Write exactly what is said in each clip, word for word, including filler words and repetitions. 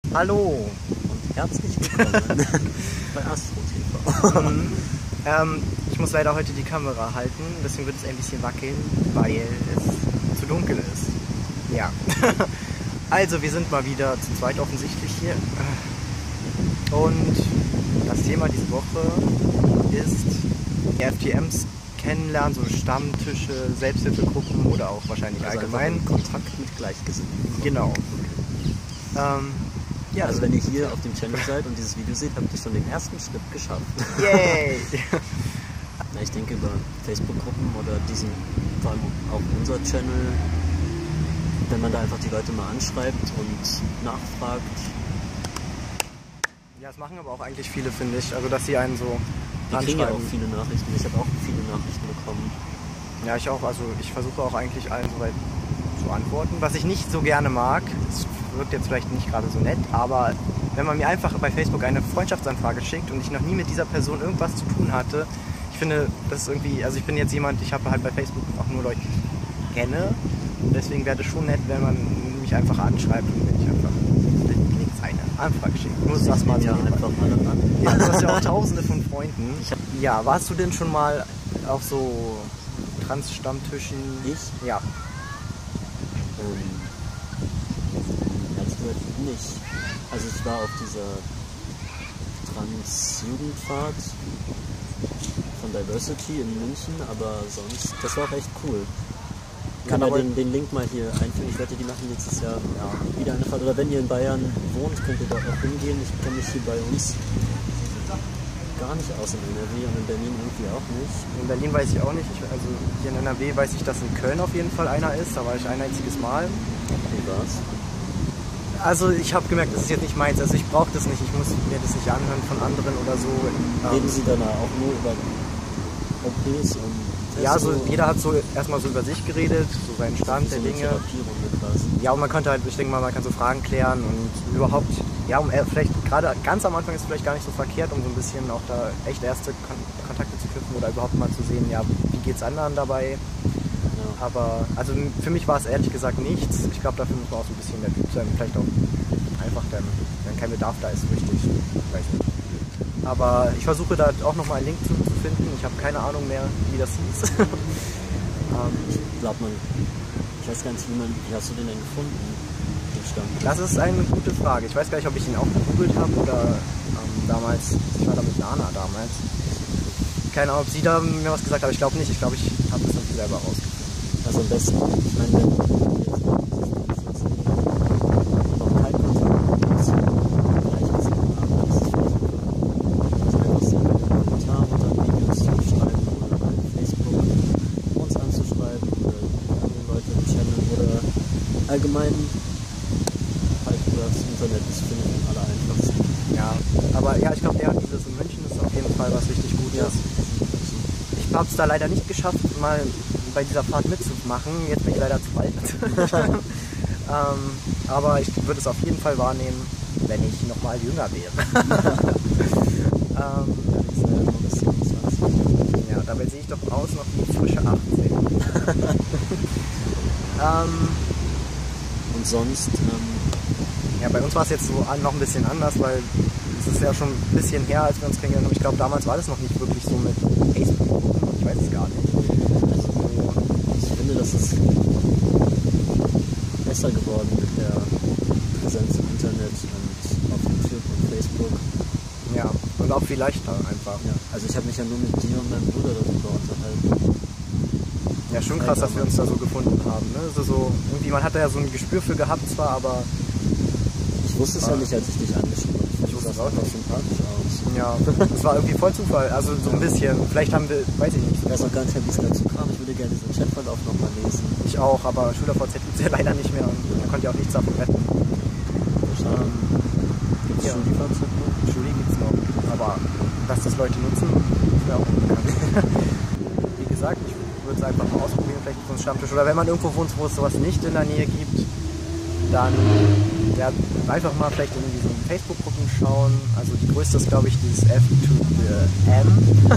Hallo und herzlich willkommen bei Astro T V. ähm, ich muss leider heute die Kamera halten, deswegen wird es ein bisschen wackeln, weil es zu dunkel ist. Ja. Also, wir sind mal wieder zu zweit offensichtlich hier. Und das Thema diese Woche ist F T Ms kennenlernen, so Stammtische, Selbsthilfegruppen oder auch wahrscheinlich also allgemein. Kontakt mit Gleichgesinnten. Genau. Ähm, ja, also wenn ihr hier auf dem Channel seid und dieses Video seht, habt ihr schon den ersten Schritt geschafft. Yay! Na, ich denke über Facebook-Gruppen oder diesen, vor allem auch unser Channel, wenn man da einfach die Leute mal anschreibt und nachfragt. Ja, das machen aber auch eigentlich viele, finde ich. Also, dass sie einen so Wir kriegen ja anschreiben. auch viele Nachrichten. Ich habe auch viele Nachrichten bekommen. Ja, ich auch. Also, ich versuche auch eigentlich allen soweit zu antworten. Was ich nicht so gerne mag, das wirkt jetzt vielleicht nicht gerade so nett, aber wenn man mir einfach bei Facebook eine Freundschaftsanfrage schickt und ich noch nie mit dieser Person irgendwas zu tun hatte, ich finde, das ist irgendwie, also ich bin jetzt jemand, ich habe halt bei Facebook auch nur Leute, die ich kenne. Und deswegen wäre es schon nett, wenn man mich einfach anschreibt und wenn ich einfach links eine Anfrage schicke. Ich muss das mal ja einfach mal an. Ja, du hast ja auch tausende von Freunden. Ja, warst du denn schon mal auf so Trans-Stammtischen? Ich? Ja. Ähm, ehrlich gesagt nicht. Also ich war auf dieser Trans-Jugendfahrt von Diversity in München, aber sonst, das war auch echt cool. Ich kann ja den, den Link mal hier einfügen. Ich wette, die machen nächstes Jahr ja, wieder eine Fahrt. Oder wenn ihr in Bayern wohnt, könnt ihr dort auch hingehen. Ich kenne mich hier bei uns gar nicht aus in N R W und in Berlin irgendwie auch nicht. In Berlin weiß ich auch nicht. Ich, also hier in N R W weiß ich, dass in Köln auf jeden Fall einer ist. Da war ich ein einziges Mal. Wie war's? Also ich habe gemerkt, das ist jetzt nicht meins. Also ich brauche das nicht. Ich muss mir das nicht anhören von anderen oder so. Reden Sie dann auch nur über O Ps und ja, so jeder hat so erstmal so über sich geredet, so seinen Stand der Dinge. Ja, und man könnte halt, ich denke mal, man kann so Fragen klären und überhaupt, ja, um vielleicht gerade ganz am Anfang ist es vielleicht gar nicht so verkehrt, um so ein bisschen auch da echt erste Kon Kontakte zu knüpfen oder überhaupt mal zu sehen, ja, wie geht's anderen dabei. Ja. Aber, also für mich war es ehrlich gesagt nichts. Ich glaube, dafür muss man auch so ein bisschen der Typ sein, vielleicht auch einfach, dann, wenn kein Bedarf da ist, richtig, ich weiß nicht. Aber ich versuche da auch nochmal einen Link zu, zu finden. Ich habe keine Ahnung mehr, wie das hieß. ähm, ich glaube, man, ich weiß gar nicht, wie, man, wie hast du den denn gefunden, den Stammtisch? Das ist eine gute Frage. Ich weiß gar nicht, ob ich ihn auch gegoogelt habe oder ähm, damals, ich war da mit Nana damals. Keine Ahnung, ob sie da mir was gesagt hat, aber ich glaube nicht. Ich glaube, ich habe das irgendwie selber rausgefunden. Also am besten, ich meine, wenn allgemein halt über das Internet, das finde ich am allereinfachsten. Ja, aber ja, ich glaube, ja, dieses in München ist auf jeden Fall was richtig Gutes. Ja. Ich habe es da leider nicht geschafft, mal bei dieser Fahrt mitzumachen. Jetzt bin ich leider zu alt. ähm, aber ich würde es auf jeden Fall wahrnehmen, wenn ich nochmal jünger wäre. ähm, ja, dabei sehe ich doch aus noch wie frische achtzehn. ähm, Und sonst? Ähm ja, bei uns war es jetzt so noch ein bisschen anders, weil es ist ja schon ein bisschen her, als wir uns kennengelernt haben. Ich glaube, damals war das noch nicht wirklich so mit Facebook. Ich weiß es gar nicht. Also, ich finde, das ist besser geworden mit der Präsenz im Internet und auf YouTube und Facebook. Ja, und auch viel leichter einfach. Ja, also ich habe mich ja nur mit dir und meinem Bruder darüber unterhalten. Ja, schon krass, dass wir uns da so gefunden haben. Ne? Also so, irgendwie, man hat da ja so ein Gespür für gehabt zwar, aber... Ich wusste es ja nicht, als ich dich angeschrieben habe. Ich wusste es auch nicht. Sympathisch aus. Ja, das war irgendwie voll Zufall. Also so ein bisschen. Vielleicht haben wir, weiß ich nicht. Ich weiß auch gar nicht, wie es dazu kam. Ich würde gerne diesen Chatverlauf nochmal lesen. Ich auch, aber SchülerVZ gibt es ja leider nicht mehr und man konnte ja auch nichts davon retten. Ähm, gibt es ja. StudiVZ noch? Studi gibt es noch, aber dass das Leute nutzen, ist mir auch unbekannt. Wie gesagt, ich würde es einfach mal ausprobieren, vielleicht so ein Stammtisch. Oder wenn man irgendwo wohnt, wo es sowas nicht in der Nähe gibt, dann ja, einfach mal vielleicht in diesen Facebook-Gruppen schauen. Also die größte ist, glaube ich, dieses F to M.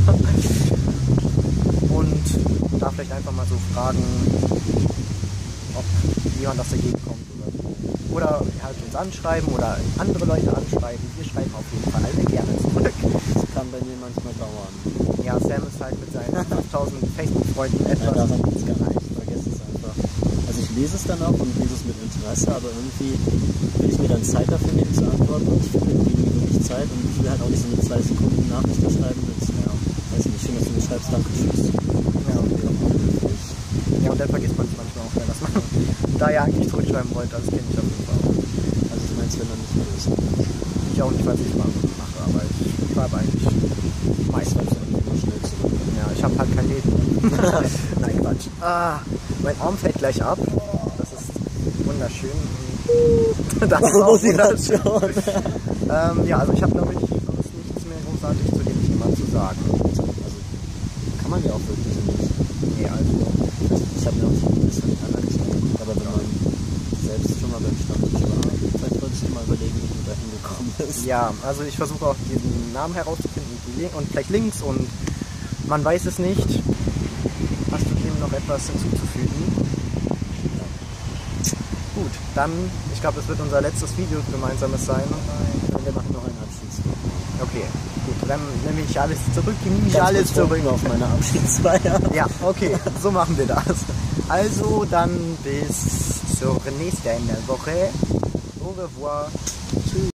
Und da vielleicht einfach mal so fragen, ob jemand aus der Gegend kommt oder so. oder halt uns anschreiben oder andere Leute anschreiben. Wir schreiben auf jeden Fall alle gerne zurück. Das kann bei mir manchmal dauern. Ja, Sam ist halt mit seinen fünftausend Facebook-Freunden etwas... Ja, daran geht's gar nicht. Ich vergesse es einfach. Also ich lese es dann auch und lese es mit Interesse, aber irgendwie will ich mir dann Zeit dafür nehmen zu antworten und ich finde irgendwie wirklich Zeit und ich will halt auch nicht so eine zwei Sekunden Nachricht schreiben mit, ja, weiß nicht, schön, dass du mir schreibst, danke, tschüss. Ja, ja, und dann vergisst man es manchmal auch, dass man da ja eigentlich zurückschreiben wollte, das kenne ich auf jeden Fall auch. Also ich meine es, wenn man nicht löst. Ich auch nicht, was ich mache, aber ich schreibe eigentlich meistens immer schnell zurück. Ja, ich habe halt kein Leben. Nein, Quatsch. Ah, mein Arm fällt gleich ab. Das ist wunderschön. Das ist auch wunderschön. ähm, ja, also ich habe, glaube ich, sonst nichts mehr großartig zu dem Thema zu sagen. Also kann man ja auch wirklich nicht. Nee, also ich habe mir auch schon das von den anderen gesagt. Aber wenn man selbst schon mal beim Stammtisch war, vielleicht solltest du mal überlegen, wie du da hingekommen bist. Ja, also ich versuche auch diesen Namen herauszufinden und vielleicht Links und man weiß es nicht. Hast du dem noch etwas hinzuzufügen? Ja. Gut, dann, ich glaube, es wird unser letztes Video gemeinsames sein. Nein, wir machen noch ein Abschiedsvideo. Okay, gut, dann nehme ich alles zurück, nehme ich Ganz alles zurück. auf meine Abschiedsfeier. Ja, okay, so machen wir das. Also dann bis zur nächsten Woche. Au revoir.